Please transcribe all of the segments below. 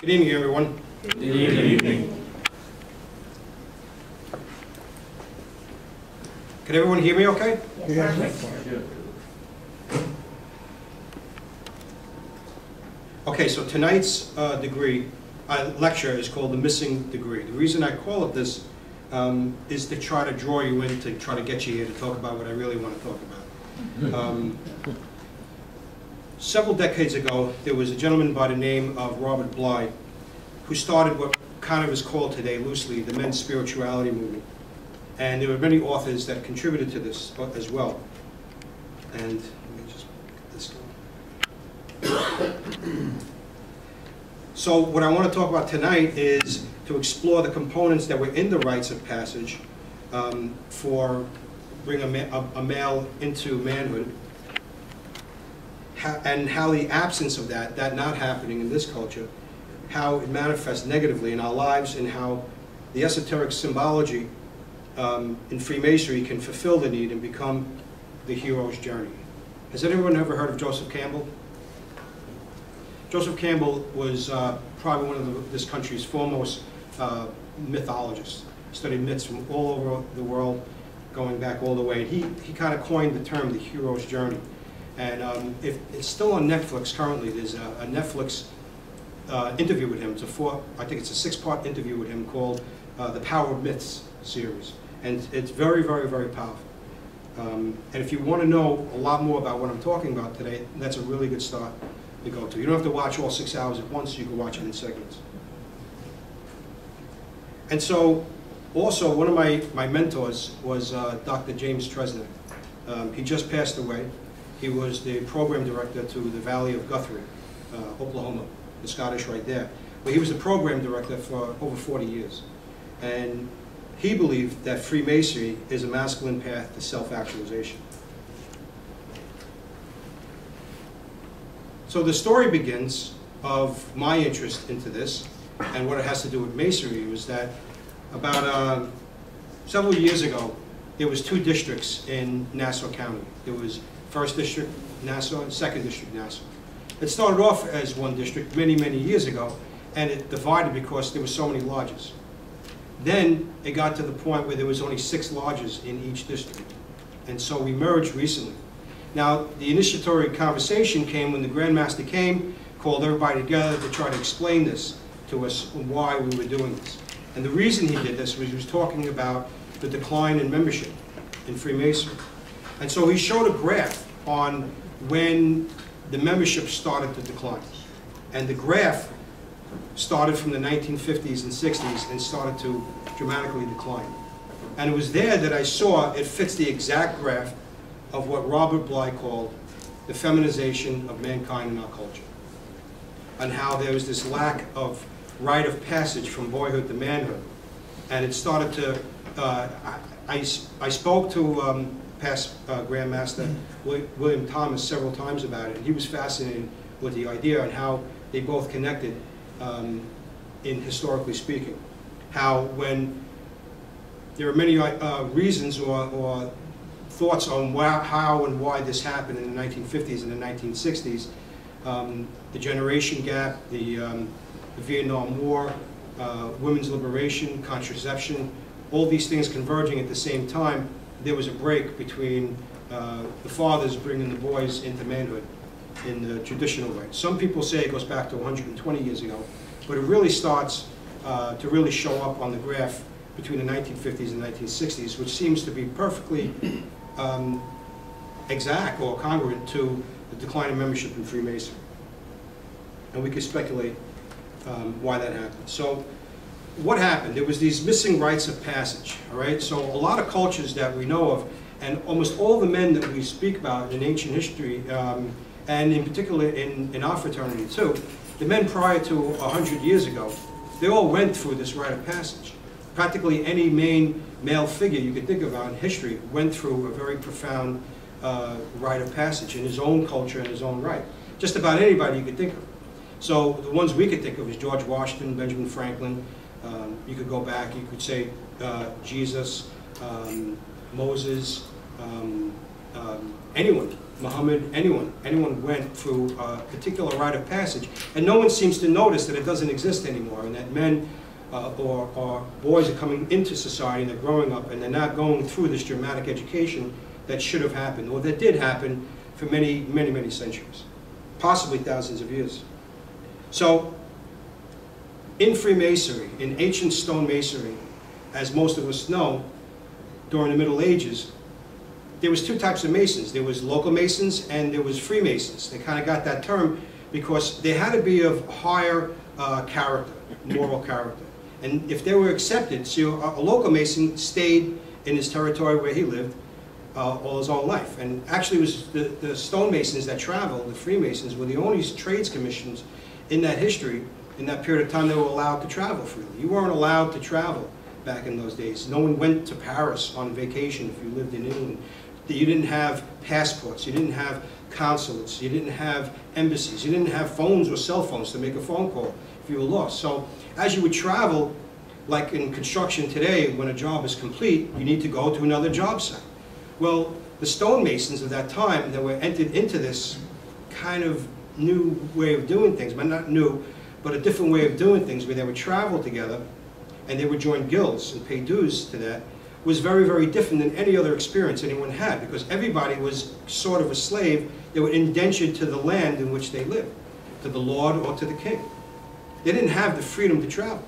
Good evening, everyone. Good evening. Can everyone hear me okay? Yes. Okay, so tonight's lecture is called The Missing Degree. The reason I call it this is to try to draw you in, to try to get you here to talk about what I really want to talk about. Several decades ago, there was a gentleman by the name of Robert Bly who started what kind of is called today loosely the men's spirituality movement. And there were many authors that contributed to this as well. And let me just get this going. So what I want to talk about tonight is to explore the components that were in the Rites of Passage for bringing a male into manhood, and how the absence of that not happening in this culture, how it manifests negatively in our lives, and how the esoteric symbology in Freemasonry can fulfill the need and become the hero's journey. Has anyone ever heard of Joseph Campbell? Joseph Campbell was probably one of this country's foremost mythologists. Studied myths from all over the world, going back all the way. He kind of coined the term the hero's journey. And if it's still on Netflix currently, there's a Netflix interview with him. I think it's a 6-part interview with him called The Power of Myths series. And it's very, very, very powerful. And if you want to know a lot more about what I'm talking about today, that's a really good start to go to. You don't have to watch all 6 hours at once, you can watch it in segments. And so, also, one of my mentors was Dr. James Tresnick. He just passed away. He was the program director to the Valley of Guthrie, Oklahoma, the Scottish right there. But he was the program director for over 40 years. And he believed that Freemasonry is a masculine path to self-actualization. So the story begins of my interest into this, and what it has to do with Masonry was that about several years ago, there was 2 districts in Nassau County. There was 1st District Nassau and 2nd District Nassau. It started off as one district many, many years ago, and it divided because there were so many lodges. Then it got to the point where there was only 6 lodges in each district, and so we merged recently. Now, the initiatory conversation came when the Grand Master came, called everybody together to try to explain this to us, why we were doing this. And the reason he did this was he was talking about the decline in membership in Freemasonry. And so he showed a graph on when the membership started to decline. And the graph started from the 1950s and 60s and started to dramatically decline. And it was there that I saw it fits the exact graph of what Robert Bly called the feminization of mankind in our culture. And how there was this lack of rite of passage from boyhood to manhood. And it started to, I spoke to past Grand Master William Thomas several times about it, and he was fascinated with the idea and how they both connected in historically speaking. How when there are many reasons or thoughts on how and why this happened in the 1950s and the 1960s, the generation gap, the Vietnam War, women's liberation, contraception, all these things converging at the same time, there was a break between the fathers bringing the boys into manhood in the traditional way. Some people say it goes back to 120 years ago, but it really starts to really show up on the graph between the 1950s and 1960s, which seems to be perfectly exact or congruent to the decline in membership in Freemasonry. And we could speculate why that happened. So what happened? There was these missing rites of passage, all right? So a lot of cultures that we know of, and almost all the men that we speak about in ancient history, and in particular in our fraternity too, the men prior to 100 years ago, they all went through this rite of passage. Practically any main male figure you could think about in history went through a very profound rite of passage in his own culture and his own right. Just about anybody you could think of. So the ones we could think of is George Washington, Benjamin Franklin. You could go back, you could say Jesus, Moses, anyone Muhammad, anyone went through a particular rite of passage, and no one seems to notice that it doesn't exist anymore, and that men or boys are coming into society and they're growing up and they're not going through this dramatic education that should have happened, or that did happen for many, many, many centuries, possibly thousands of years. So, in Freemasonry, in ancient stone masonry, as most of us know, during the Middle Ages, there was two types of Masons. There was local Masons and there was Freemasons. They kind of got that term because they had to be of higher character, moral character. And if they were accepted, so a local Mason stayed in his territory where he lived all his own life. And actually it was the stonemasons that traveled, the Freemasons, were the only trades commissions in that history, in that period of time, they were allowed to travel freely. You weren't allowed to travel back in those days. No one went to Paris on vacation if you lived in England. You didn't have passports, you didn't have consulates, you didn't have embassies, you didn't have phones or cell phones to make a phone call if you were lost. So as you would travel, like in construction today, when a job is complete, you need to go to another job site. Well, the stonemasons of that time that were entered into this kind of new way of doing things, but not new, but a different way of doing things, where they would travel together and they would join guilds and pay dues to that, was very, very different than any other experience anyone had, because everybody was sort of a slave. They were indentured to the land in which they lived, to the lord or to the king. They didn't have the freedom to travel.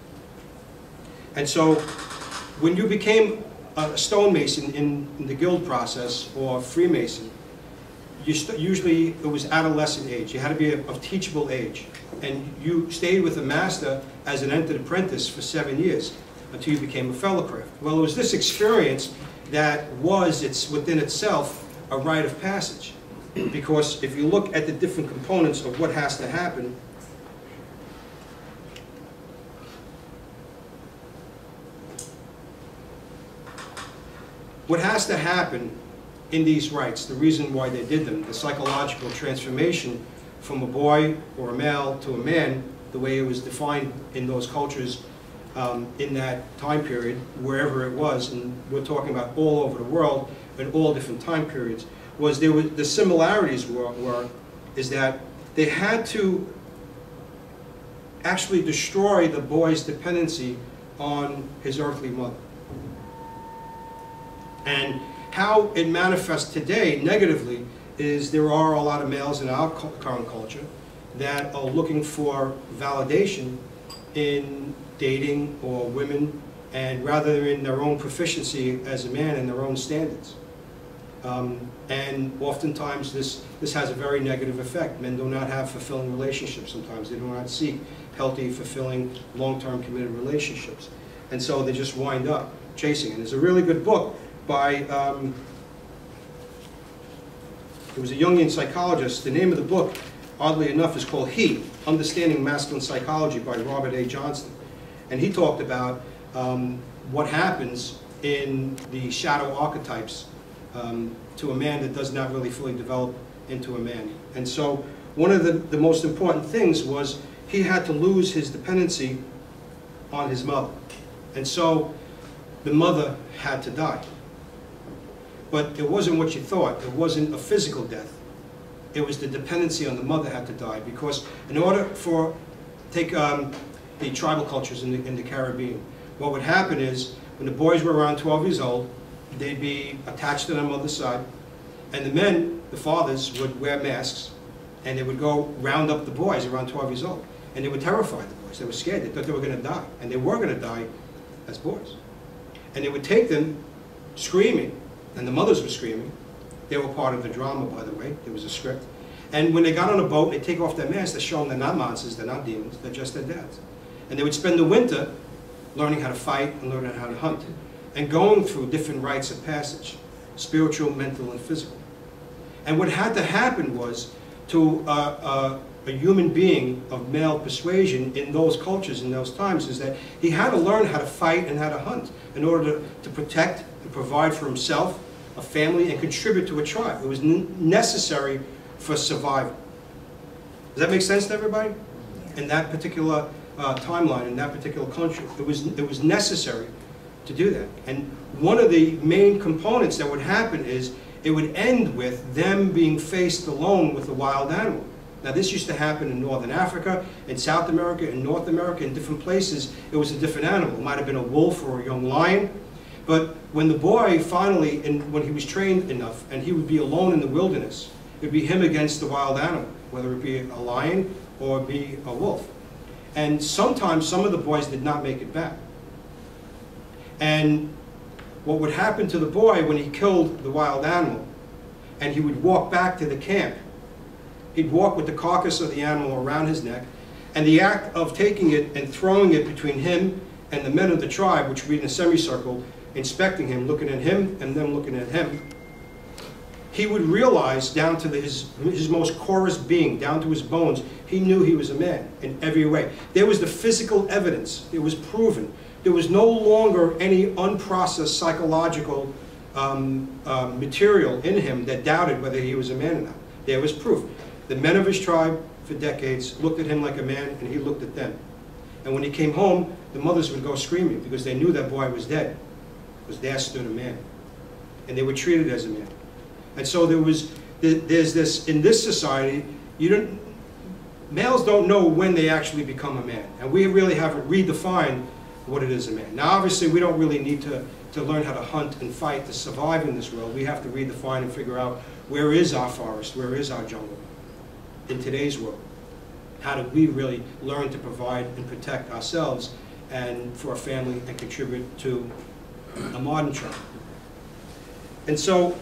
And so when you became a stonemason in the guild process, or Freemason, usually it was adolescent age. You had to be of teachable age. And you stayed with the master as an entered apprentice for 7 years, until you became a fellowcraft. Well, it was this experience that was within itself a rite of passage. Because if you look at the different components of what has to happen, what has to happen in these rites, the reason why they did them, the psychological transformation from a boy or a male to a man, the way it was defined in those cultures in that time period, wherever it was, and we're talking about all over the world in all different time periods, was the similarities is that they had to actually destroy the boy's dependency on his earthly mother. And how it manifests today negatively is there are a lot of males in our current culture that are looking for validation in dating or women, and rather in their own proficiency as a man and their own standards. And oftentimes this has a very negative effect. Men do not have fulfilling relationships sometimes. They do not seek healthy, fulfilling, long-term committed relationships. And so they just wind up chasing. And there's a really good book by, it was a Jungian psychologist. The name of the book, oddly enough, is called He, Understanding Masculine Psychology by Robert A. Johnston. And he talked about what happens in the shadow archetypes to a man that does not really fully develop into a man. And so one of the most important things was he had to lose his dependency on his mother. And so the mother had to die. But it wasn't what you thought. It wasn't a physical death. It was the dependency on the mother had to die, because in order for, take the tribal cultures in the Caribbean, what would happen is when the boys were around 12 years old, they'd be attached to their mother's side, and the men, the fathers, would wear masks, and they would go round up the boys around 12 years old, and they would terrify the boys. They were scared. They thought they were going to die, and they were going to die as boys. And they would take them screaming, and the mothers were screaming. They were part of the drama, by the way. There was a script. And when they got on a boat, they take off their masks, they show them they're not monsters, they're not demons, they're just their dads. And they would spend the winter learning how to fight and learning how to hunt, and going through different rites of passage, spiritual, mental, and physical. And what had to happen was, to a human being of male persuasion in those cultures, in those times, is that he had to learn how to fight and how to hunt in order to protect and provide for himself, a family, and contribute to a tribe. It was necessary for survival. Does that make sense to everybody? In that particular timeline, in that particular country, it was necessary to do that. And one of the main components that would happen is, it would end with them being faced alone with a wild animal. Now this used to happen in Northern Africa, in South America, in North America, in different places. It was a different animal. It might have been a wolf or a young lion. But when the boy finally, when he was trained enough, and he would be alone in the wilderness, it would be him against the wild animal, whether it be a lion or be a wolf. And sometimes some of the boys did not make it back. And what would happen to the boy when he killed the wild animal, and he would walk back to the camp, he'd walk with the carcass of the animal around his neck, and the act of taking it and throwing it between him and the men of the tribe, which would be in a semicircle, inspecting him, looking at him, and them looking at him, he would realize down to his most corest being, down to his bones, he knew he was a man in every way. There was the physical evidence. It was proven. There was no longer any unprocessed psychological material in him that doubted whether he was a man or not. There was proof. The men of his tribe for decades looked at him like a man, and he looked at them. And when he came home, the mothers would go screaming because they knew that boy was dead, because there stood a man. And they were treated as a man. And so there's this, in this society, males don't know when they actually become a man. And we really haven't redefined what it is a man. Now obviously we don't really need to learn how to hunt and fight to survive in this world. We have to redefine and figure out where is our forest, where is our jungle in today's world. How do we really learn to provide and protect ourselves and for our family and contribute to a modern tribe. And so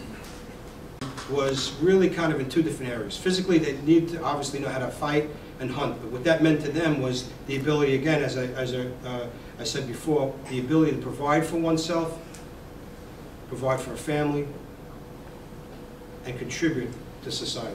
was really kind of in two different areas. Physically, they need to obviously know how to fight and hunt, but what that meant to them was the ability, again, as I said before, the ability to provide for oneself, provide for a family, and contribute to society.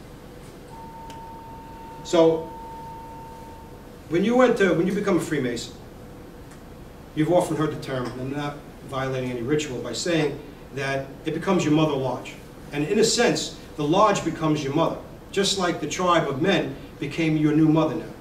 So, when you become a Freemason, you've often heard the term, and I'm not violating any ritual by saying that it becomes your mother lodge. And in a sense, the lodge becomes your mother, just like the tribe of men became your new mother now.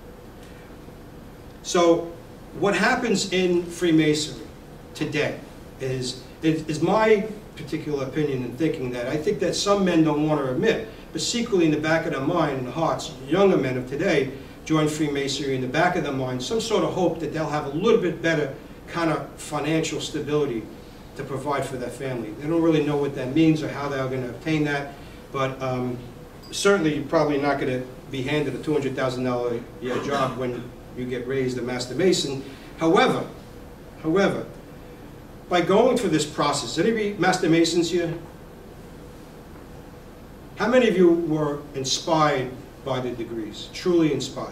So what happens in Freemasonry today is my particular opinion and thinking that I think that some men don't want to admit, but secretly in the back of their mind and hearts, younger men of today join Freemasonry in the back of their mind, some sort of hope that they'll have a little bit better kind of financial stability to provide for their family. They don't really know what that means or how they're going to obtain that, but certainly you're probably not going to be handed a $200,000 a year job when you get raised a Master Mason. However, by going through this process, any Master Masons here? How many of you were inspired by the degrees, truly inspired?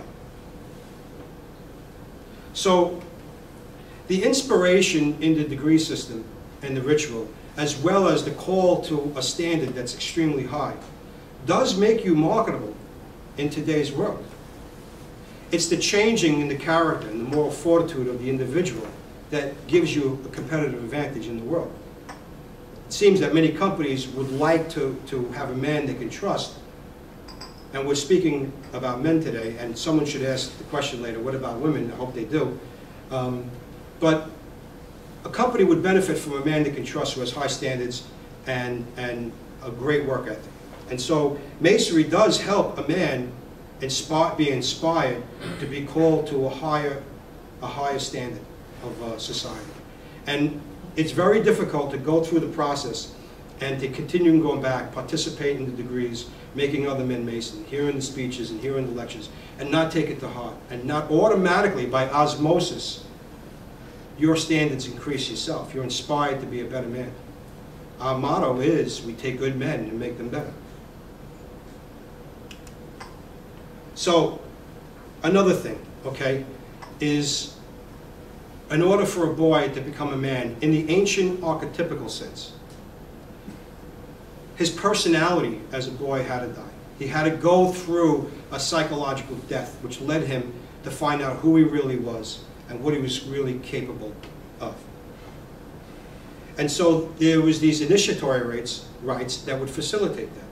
So, the inspiration in the degree system and the ritual, as well as the call to a standard that's extremely high, does make you marketable in today's world. It's the changing in the character and the moral fortitude of the individual that gives you a competitive advantage in the world. It seems that many companies would like to have a man they can trust. And we're speaking about men today, and someone should ask the question later, what about women? I hope they do. But a company would benefit from a man they can trust who has high standards and a great work ethic. And so Masonry does help a man be inspired to be called to a higher standard of society. And it's very difficult to go through the process and to continue going back, participate in the degrees, making other men Mason, hearing the speeches and hearing the lectures, and not take it to heart, and not automatically, by osmosis, your standards increase yourself. You're inspired to be a better man. Our motto is, we take good men and make them better. So, another thing, okay, is in order for a boy to become a man, in the ancient archetypical sense, his personality as a boy had to die. He had to go through a psychological death, which led him to find out who he really was and what he was really capable of. And so there was these initiatory rites that would facilitate that.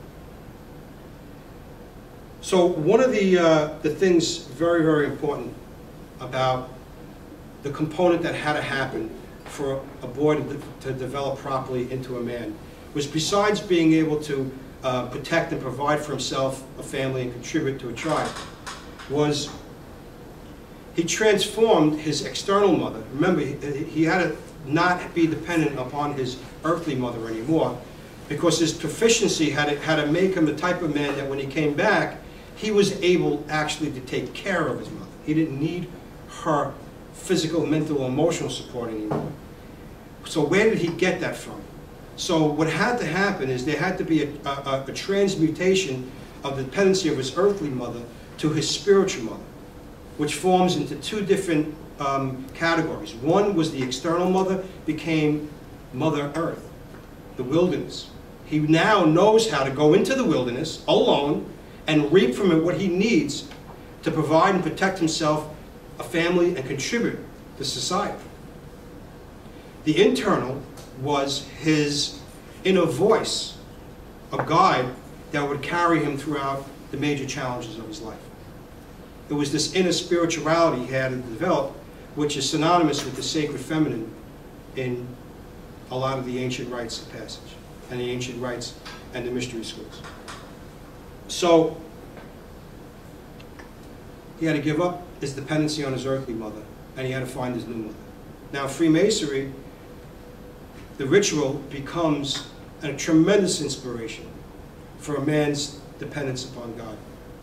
So one of the things very, very important about the component that had to happen for a boy to develop properly into a man was, besides being able to protect and provide for himself, a family, and contribute to a tribe, was he transformed his external mother. Remember, he had to not be dependent upon his earthly mother anymore, because his proficiency had to make him the type of man that when he came back, he was able actually to take care of his mother. He didn't need her physical, mental, emotional support anymore. So where did he get that from? So what had to happen is there had to be a transmutation of the dependency of his earthly mother to his spiritual mother, which forms into two different categories. One was the external mother, became Mother Earth, the wilderness. He now knows how to go into the wilderness alone and reap from it what he needs to provide and protect himself, a family, and contribute to society. The internal was his inner voice, a guide that would carry him throughout the major challenges of his life. It was this inner spirituality he had to develop, which is synonymous with the sacred feminine in a lot of the ancient rites of passage and the ancient rites and the mystery schools. So he had to give up his dependency on his earthly mother, and he had to find his new mother. Now, Freemasonry, the ritual becomes a tremendous inspiration for a man's dependence upon God,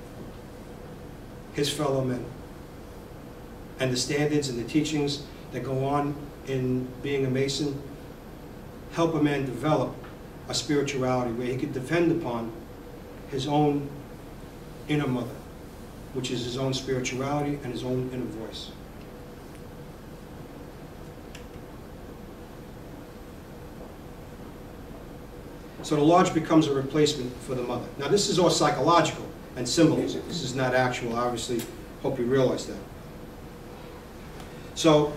his fellow men, and the standards and the teachings that go on in being a Mason help a man develop a spirituality where he could depend upon his own inner mother, which is his own spirituality and his own inner voice. So the lodge becomes a replacement for the mother. Now this is all psychological and symbolism. This is not actual, obviously. Hope you realize that. So,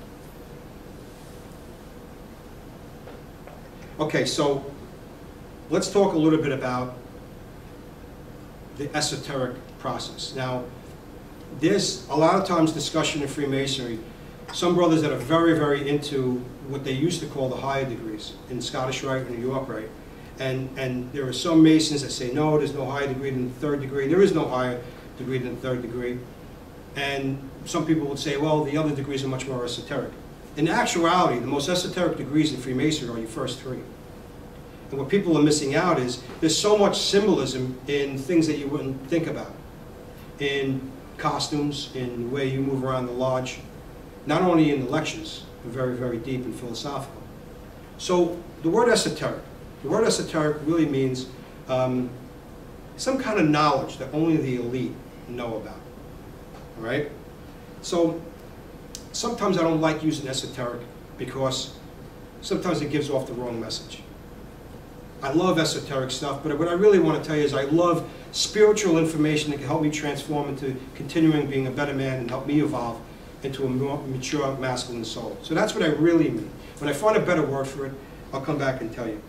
okay, so let's talk a little bit about the esoteric process. Now, there's a lot of times discussion in Freemasonry. Some brothers that are very, very into what they used to call the higher degrees in Scottish Rite and New York Rite. And there are some Masons that say, no, there's no higher degree than the third degree. There is no higher degree than the third degree. And some people would say, well, the other degrees are much more esoteric. In actuality, the most esoteric degrees in Freemasonry are your first three. And what people are missing out is there's so much symbolism in things that you wouldn't think about. In costumes, in the way you move around the lodge, not only in the lectures, but very, very deep and philosophical. So the word esoteric really means some kind of knowledge that only the elite know about. All right? So sometimes I don't like using esoteric because sometimes it gives off the wrong message. I love esoteric stuff, but what I really want to tell you is I love spiritual information that can help me transform into continuing being a better man and help me evolve into a more mature masculine soul. So that's what I really mean. When I find a better word for it, I'll come back and tell you.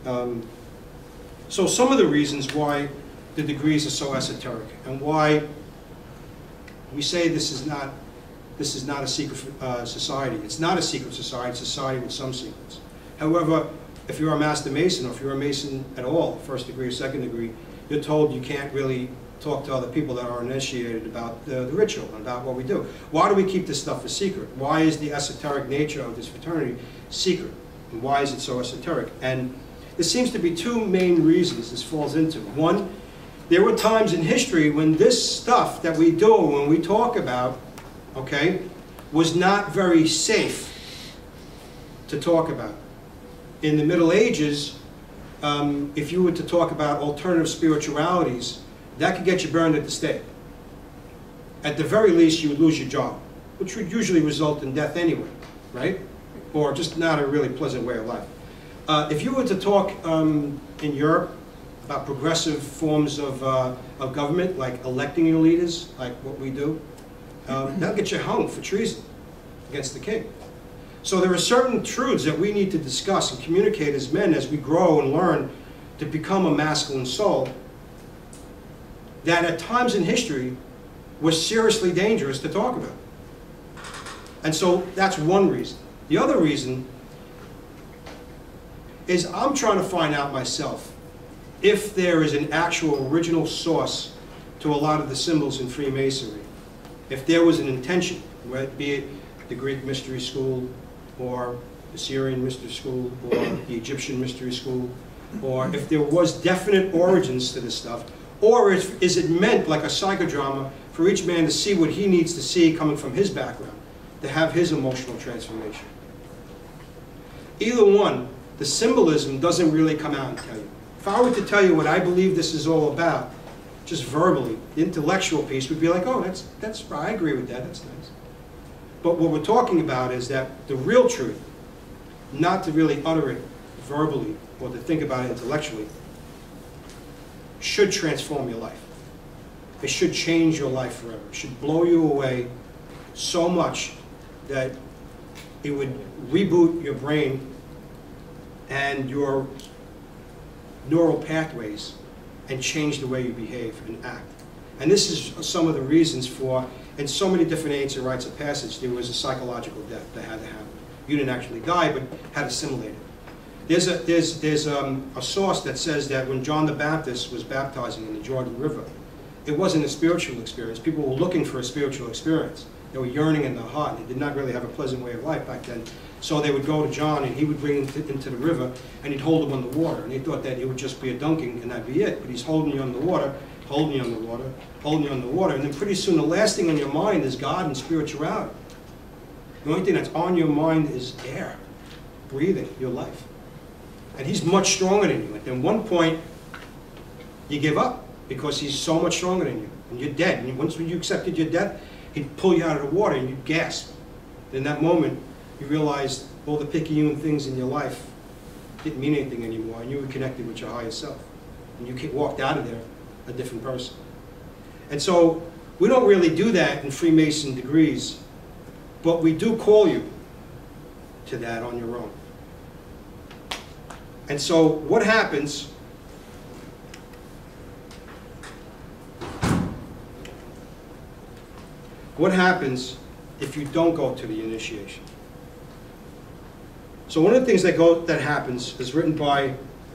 So some of the reasons why the degrees are so esoteric and why we say this is not a secret society. It's not a secret society. It's a society with some secrets. However, if you're a Master Mason, or if you're a Mason at all, first degree or second degree, you're told you can't really talk to other people that are initiated about the ritual and about what we do. Why do we keep this stuff a secret? Why is the esoteric nature of this fraternity secret? And why is it so esoteric? And there seems to be two main reasons this falls into. One, there were times in history when this stuff that we do, when we talk about, okay, was not very safe to talk about. In the Middle Ages, if you were to talk about alternative spiritualities, that could get you burned at the stake. At the very least, you would lose your job, which would usually result in death anyway, right? Or just not a really pleasant way of life. If you were to talk in Europe about progressive forms of government, like electing your leaders, like what we do, that'll get you hung for treason against the king. So there are certain truths that we need to discuss and communicate as men as we grow and learn to become a masculine soul that at times in history was seriously dangerous to talk about. And so that's one reason. The other reason is I'm trying to find out myself if there is an actual original source to a lot of the symbols in Freemasonry. If there was an intention, be it the Greek mystery school, or the Syrian mystery school, or the Egyptian mystery school, or if there was definite origins to this stuff, or is it meant like a psychodrama for each man to see what he needs to see coming from his background, to have his emotional transformation. Either one, the symbolism doesn't really come out and tell you. If I were to tell you what I believe this is all about, just verbally, the intellectual piece would be like, oh, that's I agree with that, that's nice. But what we're talking about is that the real truth, not to really utter it verbally or to think about it intellectually, should transform your life. It should change your life forever. It should blow you away so much that it would reboot your brain and your neural pathways and change the way you behave and act. And this is some of the reasons for, in so many different ancient rites of passage, there was a psychological death that had to happen. You didn't actually die, but had assimilated. There's a source that says that when John the Baptist was baptizing in the Jordan River, it wasn't a spiritual experience. People were looking for a spiritual experience. They were yearning in their heart, and they did not really have a pleasant way of life back then. So they would go to John, and he would bring them into the river, and he'd hold them on the water. And they thought that it would just be a dunking, and that'd be it. But he's holding you on the water, holding you on the water, holding you on the water. And then pretty soon the last thing on your mind is God and spirituality. The only thing that's on your mind is air, breathing, your life. And he's much stronger than you. At one point, you give up because he's so much stronger than you. And you're dead. And once you accepted your death, he'd pull you out of the water and you'd gasp. In that moment, you realized all the picayune things in your life didn't mean anything anymore, and you were connected with your higher self. And you walked out of there a different person. And so we don't really do that in Freemason degrees, but we do call you to that on your own. And so what happens if you don't go to the initiation? So one of the things that happens is written by,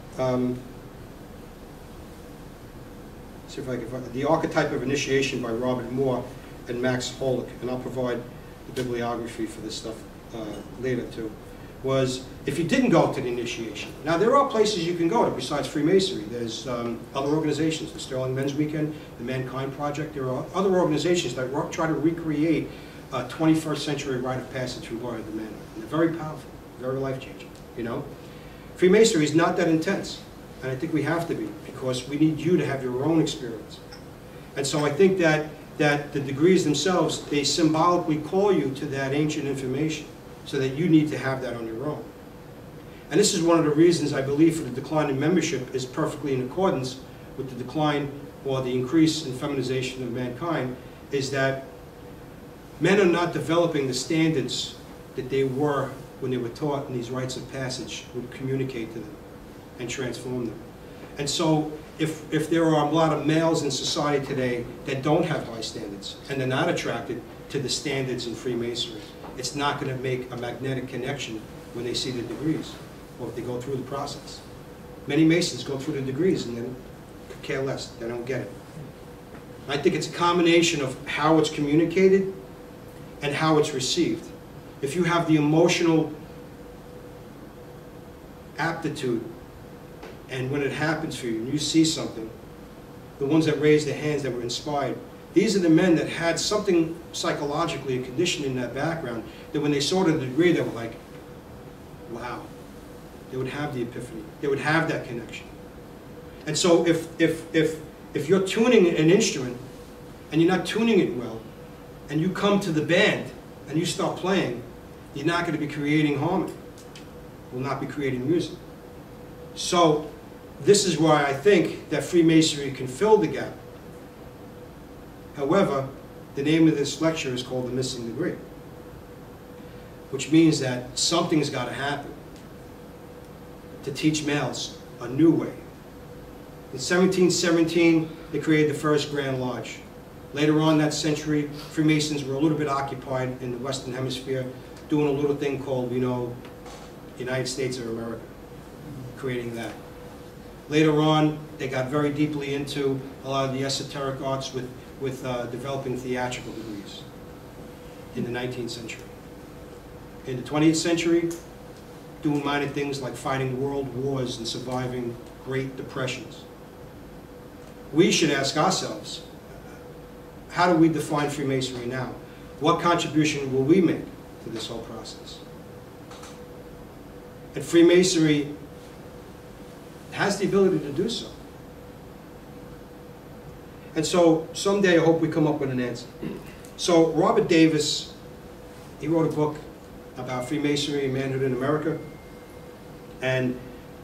see if I can find The Archetype of Initiation by Robert Moore and Max Holick, and I'll provide the bibliography for this stuff later too, was if you didn't go to the initiation. Now there are places you can go to besides Freemasonry. There's other organizations, the Sterling Men's Weekend, the Mankind Project. There are other organizations that try to recreate a 21st century rite of passage through Glory of the Man. And they're very powerful, very life-changing, you know. Freemasonry is not that intense, and I think we have to be, because we need you to have your own experience. And so I think that the degrees themselves, they symbolically call you to that ancient information, so that you need to have that on your own. And this is one of the reasons I believe for the decline in membership is perfectly in accordance with the decline or the increase in feminization of mankind, is that men are not developing the standards that they were when they were taught in these rites of passage would communicate to them and transform them. And so if there are a lot of males in society today that don't have high standards and they're not attracted to the standards in Freemasonry, it's not going to make a magnetic connection when they see the degrees or if they go through the process. Many Masons go through the degrees and then could care less. They don't get it. I think it's a combination of how it's communicated and how it's received. If you have the emotional aptitude, and when it happens for you and you see something, the ones that raised their hands that were inspired, these are the men that had something psychologically, a condition in that background, that when they saw the degree, they were like, wow. They would have the epiphany. They would have that connection. And so if you're tuning an instrument and you're not tuning it well, and you come to the band and you start playing, you're not going to be creating harmony. You will not be creating music. So this is why I think that Freemasonry can fill the gap. However, the name of this lecture is called The Missing Degree, which means that something's got to happen to teach males a new way. In 1717, they created the first Grand Lodge. Later on that century, Freemasons were a little bit occupied in the Western Hemisphere, doing a little thing called, you know, United States of America. creating that. Later on, they got very deeply into a lot of the esoteric arts with developing theatrical degrees in the 19th century. In the 20th century, doing minor things like fighting world wars and surviving great depressions. We should ask ourselves, how do we define Freemasonry now? What contribution will we make to this whole process? And Freemasonry has the ability to do so. And so someday I hope we come up with an answer. So Robert Davis, he wrote a book about Freemasonry and manhood in America, and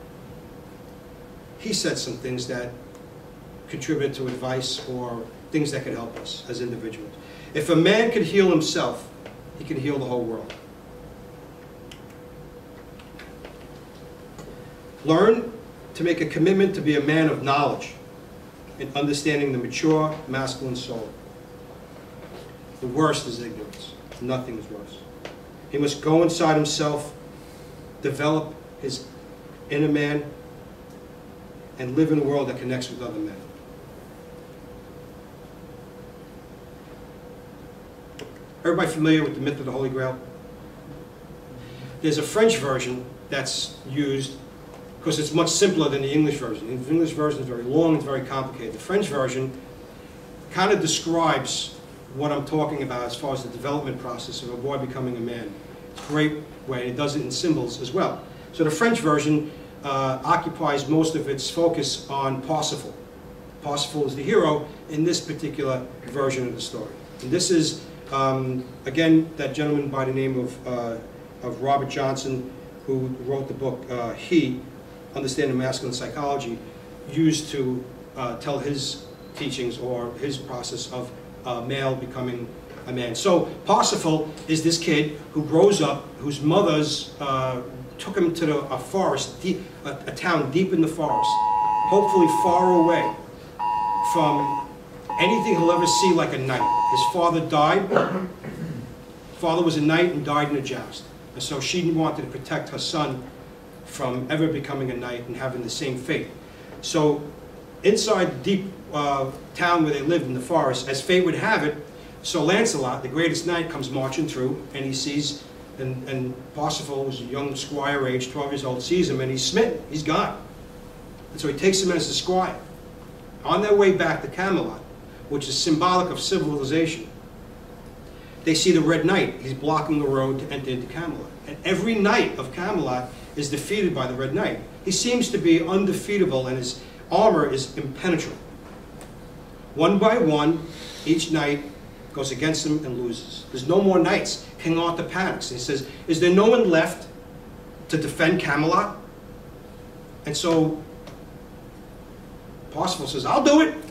he said some things that contributed to advice or things that could help us as individuals. If a man could heal himself, he can heal the whole world. Learn to make a commitment to be a man of knowledge in understanding the mature masculine soul. The worst is ignorance. Nothing is worse. He must go inside himself, develop his inner man, and live in a world that connects with other men. Everybody familiar with the myth of the Holy Grail? There's a French version that's used because it's much simpler than the English version. The English version is very long, it's very complicated. The French version kind of describes what I'm talking about as far as the development process of a boy becoming a man. It's a great way. It does it in symbols as well. So the French version occupies most of its focus on Parsifal. Parsifal is the hero in this particular version of the story. And this is, again, that gentleman by the name of Robert Johnson, who wrote the book, Understanding Masculine Psychology, used to tell his teachings or his process of a male becoming a man. So Parsifal is this kid who grows up, whose mothers took him to a forest, a town deep in the forest, hopefully far away from anything he'll ever see like a knight. His father died. Father was a knight and died in a joust. And so she wanted to protect her son from ever becoming a knight and having the same fate. So inside the deep town where they lived in the forest, as fate would have it, Sir Lancelot, the greatest knight, comes marching through, and he sees, and Parsifal, who's a young squire age, 12 years old, sees him, and he's smitten. He's gone. And so he takes him as a squire. On their way back to Camelot, which is symbolic of civilization, they see the Red Knight. He's blocking the road to enter into Camelot. And every knight of Camelot is defeated by the Red Knight. He seems to be undefeatable, and his armor is impenetrable. One by one, each knight goes against him and loses. There's no more knights. King Arthur panics. And he says, is there no one left to defend Camelot? And so Parsifal says, I'll do it.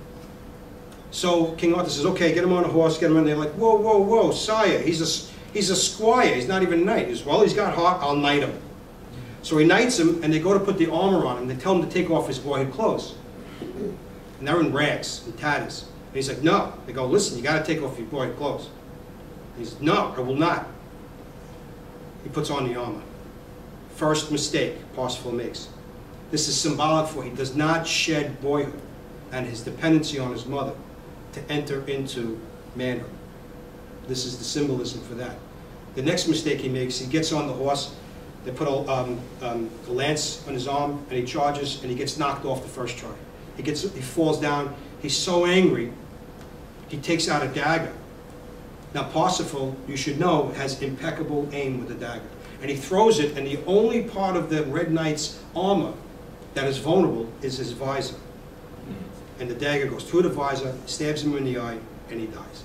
So King Arthur says, okay, get him on a horse, get him in. They're like, whoa, whoa, whoa, sire, he's a squire, he's not even a knight. He says, well, he's got heart, I'll knight him. So he knights him, and they go to put the armor on him. They tell him to take off his boyhood clothes. And they're in rags and tatters. And he's like, no. They go, listen, you got to take off your boyhood clothes. He says, no, I will not. He puts on the armor. First mistake Parsifal makes. This is symbolic for he does not shed boyhood and his dependency on his mother to enter into manhood. This is the symbolism for that. The next mistake he makes, he gets on the horse, they put a lance on his arm, and he charges, and he gets knocked off the first try. He falls down, he's so angry, he takes out a dagger. Now Parsifal, you should know, has impeccable aim with the dagger. And he throws it, and the only part of the Red Knight's armor that is vulnerable is his visor. And the dagger goes through the visor, stabs him in the eye, and he dies.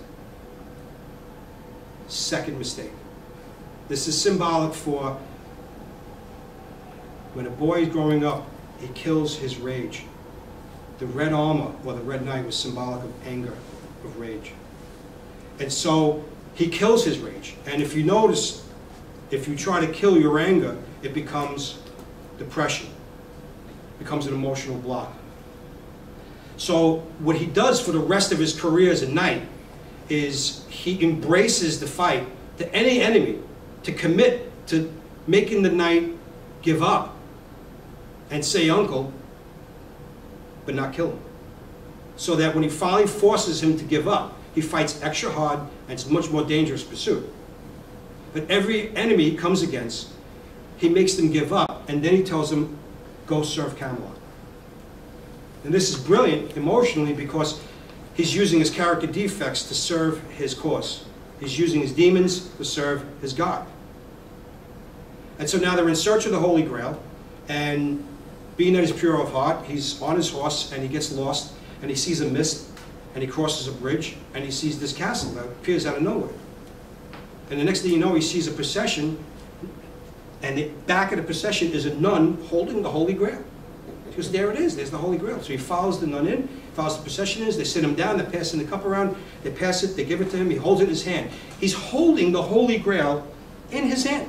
Second mistake. This is symbolic for when a boy is growing up, he kills his rage. The red armor, or the Red Knight, was symbolic of anger, of rage. And so he kills his rage. And if you notice, if you try to kill your anger, it becomes depression. It becomes an emotional block. So what he does for the rest of his career as a knight is he embraces the fight to any enemy, to commit to making the knight give up. and say uncle, but not kill him. So that when he finally forces him to give up, he fights extra hard, and it's a much more dangerous pursuit. But every enemy he comes against, he makes them give up, and then he tells them, go serve Camelot. And this is brilliant emotionally because he's using his character defects to serve his cause. He's using his demons to serve his God. And so now they're in search of the Holy Grail, and being that he's pure of heart, he's on his horse, and he gets lost, and he sees a mist, and he crosses a bridge, and he sees this castle that appears out of nowhere. And the next thing you know, he sees a procession, and the back of the procession is a nun holding the Holy Grail. Because there it is, there's the Holy Grail. So he follows the nun in, follows the procession in, they sit him down, they're passing the cup around, they pass it, they give it to him, he holds it in his hand. He's holding the Holy Grail in his hand.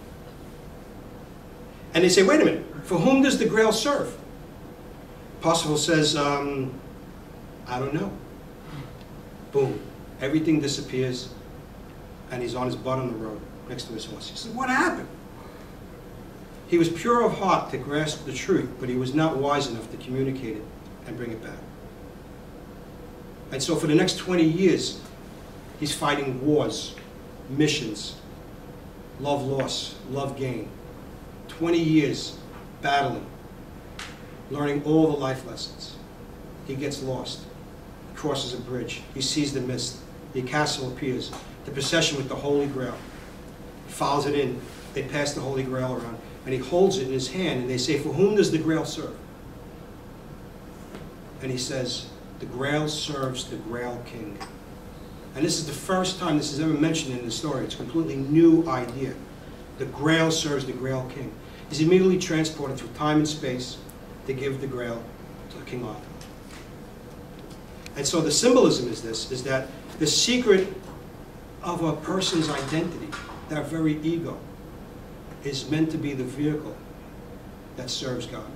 And they say, wait a minute, for whom does the Grail serve? Parsifal says, I don't know. Boom, everything disappears, and he's on his butt on the road next to his horse. He says, what happened? He was pure of heart to grasp the truth, but he was not wise enough to communicate it and bring it back. And so for the next 20 years, he's fighting wars, missions, love-loss, love-gain. 20 years battling, learning all the life lessons. He gets lost, crosses a bridge, he sees the mist, the castle appears, the procession with the Holy Grail. He follows it in, they pass the Holy Grail around, and he holds it in his hand, and they say, for whom does the Grail serve? And he says, the Grail serves the Grail King. And this is the first time this is ever mentioned in the story. It's a completely new idea. The Grail serves the Grail King. He's immediately transported through time and space to give the Grail to King Arthur. And so the symbolism is this, is that the secret of a person's identity, their very ego, is meant to be the vehicle that serves God.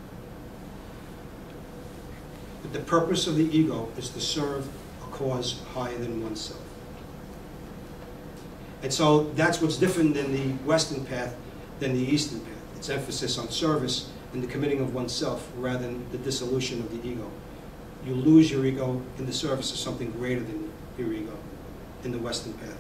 But the purpose of the ego is to serve a cause higher than oneself. And so that's what's different than the Western path than the Eastern path. It's emphasis on service and the committing of oneself rather than the dissolution of the ego. You lose your ego in the service of something greater than your ego in the Western path.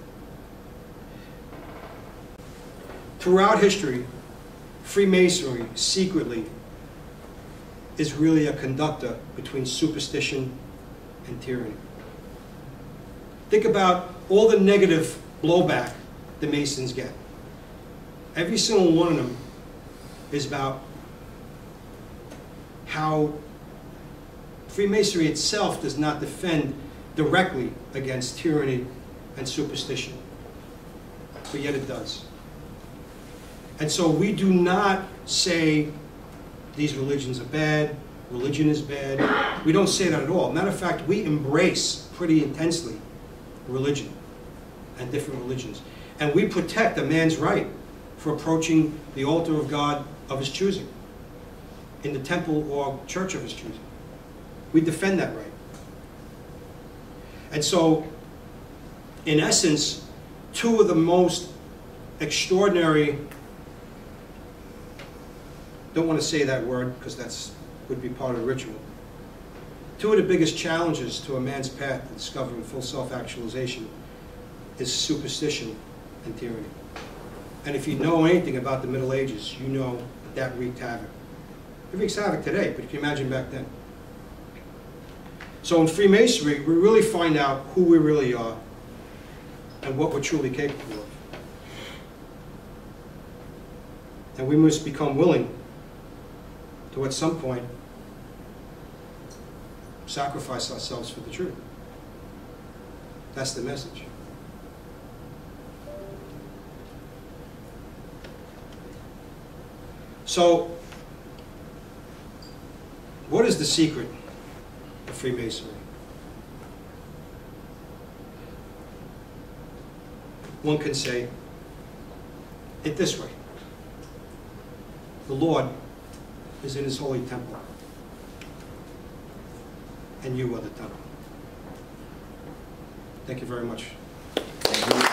Throughout history, Freemasonry secretly is really a conductor between superstition and tyranny. Think about all the negative blowback the Masons get. Every single one of them is about how Freemasonry itself does not defend directly against tyranny and superstition, but yet it does. And so we do not say these religions are bad, religion is bad. We don't say that at all. Matter of fact, we embrace pretty intensely religion and different religions. And we protect a man's right for approaching the altar of God of his choosing, in the temple or church of his choosing. We defend that right. And so, in essence, two of the most extraordinary, don't want to say that word because that would be part of the ritual. Two of the biggest challenges to a man's path to discovering full self-actualization is superstition and tyranny. And if you know anything about the Middle Ages, you know that wreaked havoc. It wreaks havoc today, but you can imagine back then. So in Freemasonry, we really find out who we really are and what we're truly capable of. And we must become willing to, at some point, sacrifice ourselves for the truth. That's the message. So, what is the secret of Freemasonry? One can say it this way: the Lord is in his holy temple, and you are the temple. Thank you very much.